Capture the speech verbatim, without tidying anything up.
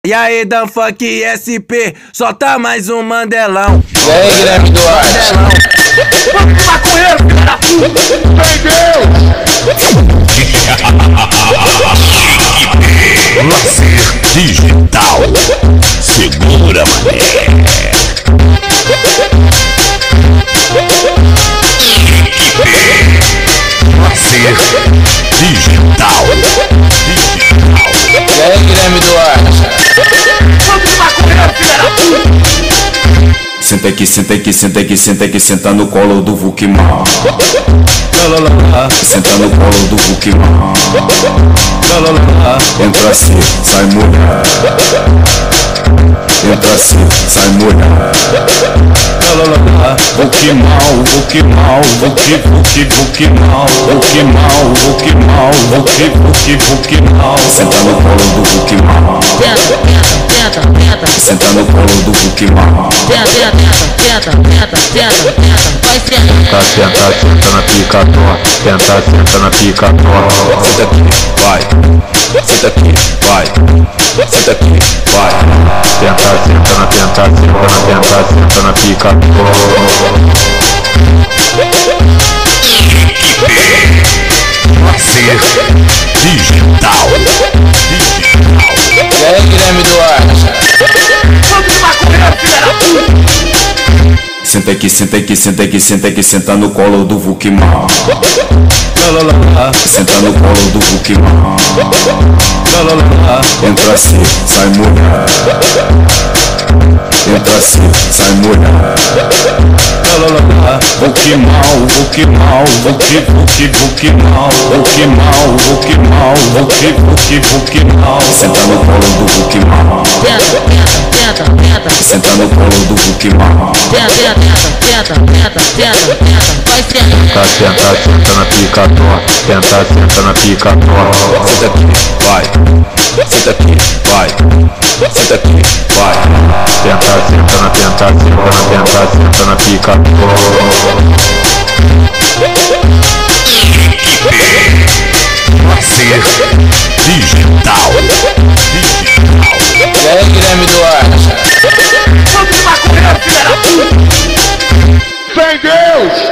E aí, Dan Funk S P, solta mais um Mandelão. E aí, Guilherme Duarte? Vamos maconheiro, filho da puta! Lazer Digital. Segura, mané. Lazer Digital. E aí, Guilherme Duarte? Vamos maconheiro, filho da puta! Senta aqui, senta aqui, senta aqui, senta aqui, senta no colo do Vukman. Senta no colo do Vukman. Entra assim, sai mulher. Entra assim, sai mulher. Vukman, Vukman, Vuki, Vuki, Vukman, Vukman, Vukman, Vuki, Vuki, Vukman. Senta no colo do Vukman. Tenta, tenta, tenta, Senta no colo do Vukman. tenta, tenta, tenta, tenta, tenta, vai ser. Tenta, senta, senta na pica tua. Tenta, senta na pica tua. Senta aqui, vai. Senta aqui, vai. Senta aqui, vai. Tenta, senta na, tenta, senta na, tenta, senta na pica tua. Lazer Digital. E aí, Guilherme Duarte? Vamos maconheiro, filho da puta! Senta aqui, senta aqui, senta aqui, senta aqui, senta no colo do Vukman. Senta no colo do Vukman. Entra assim, sai mulher. Entra assim, sai mulher. Vukman, Vukman, Vuki, Vuki, Vukman, Vukman, Vukman, Vuki, Vuki, Vukman. Senta no colo do Vukman. Tenta, tenta, tenta, tenta, Senta no colo do Vukman. tenta, tenta, tenta, tenta, tenta, vai ser. Tenta, senta, senta na pica tua. Tenta, senta na pica tua. Senta aqui, vai. Senta aqui, vai. Senta aqui, vai. Tenta, senta na, tenta, senta na, tenta, senta na pica tua. Lazer Digital. E aí, Guilherme Duarte? Vamos maconheiro, filho da puta! Sem Deus!